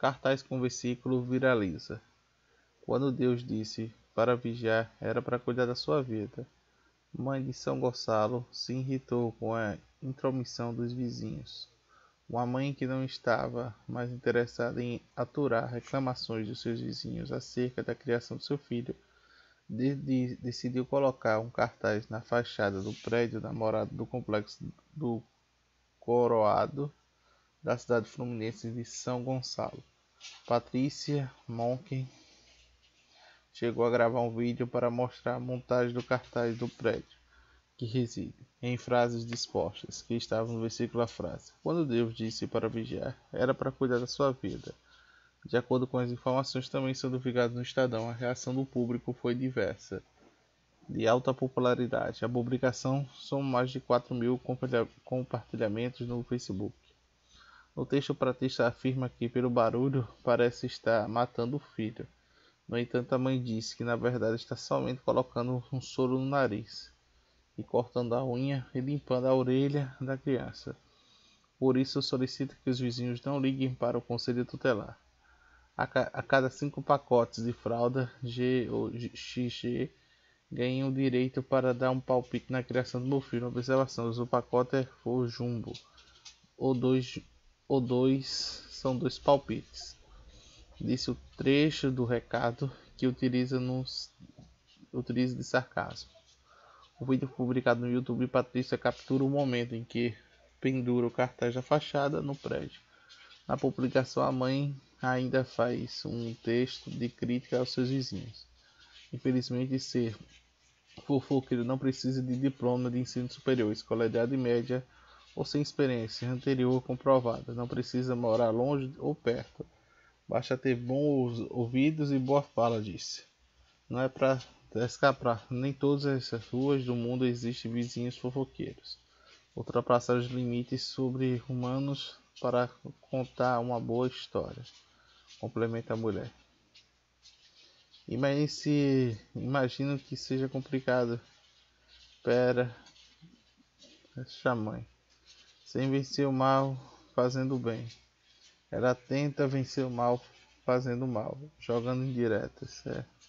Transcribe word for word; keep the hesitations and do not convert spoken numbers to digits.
Cartaz com versículo viraliza. Quando Deus disse para vigiar, era para cuidar da sua vida. Mãe de São Gonçalo se irritou com a intromissão dos vizinhos. Uma mãe que não estava mais interessada em aturar reclamações dos seus vizinhos acerca da criação do seu filho, de- de- decidiu colocar um cartaz na fachada do prédio da morada do complexo do Coroado da cidade fluminense de São Gonçalo. Patrícia Monken chegou a gravar um vídeo para mostrar a montagem do cartaz do prédio que reside, em frases dispostas, que estavam no versículo a frase: quando Deus disse para vigiar, era para cuidar da sua vida. De acordo com as informações também sendo divulgadas no Estadão, a reação do público foi diversa, de alta popularidade. A publicação são mais de quatro mil compartilhamentos no Facebook. No texto, o Patrícia afirma que, pelo barulho, parece estar matando o filho. No entanto, a mãe diz que, na verdade, está somente colocando um soro no nariz e cortando a unha e limpando a orelha da criança. Por isso, solicita que os vizinhos não liguem para o conselho tutelar. A, ca a cada cinco pacotes de fralda G ou X G ganham o direito para dar um palpite na criação do meu filho. Observação: o pacote é for jumbo. Ou dois, ou dois são dois palpites. Disse o trecho do recado que utiliza, nos, utiliza de sarcasmo. O vídeo publicado no YouTube, Patrícia captura o momento em que pendura o cartaz da fachada no prédio. Na publicação, a mãe ainda faz um texto de crítica aos seus vizinhos. Infelizmente, ser fofoqueiro não precisa de diploma de ensino superior, escolaridade média ou sem experiência anterior comprovada. Não precisa morar longe ou perto. Basta ter bons ouvidos e boa fala, disse. Não é para escapar. Nem todas as ruas do mundo existem vizinhos fofoqueiros. Ultrapassar os limites sobre-humanos para contar uma boa história. Complementa a mulher. Imagine se, imagino que seja complicado. Pera, essa é mãe. Sem vencer o mal, fazendo o bem. Ela tenta vencer o mal, fazendo o mal, jogando indiretas. É.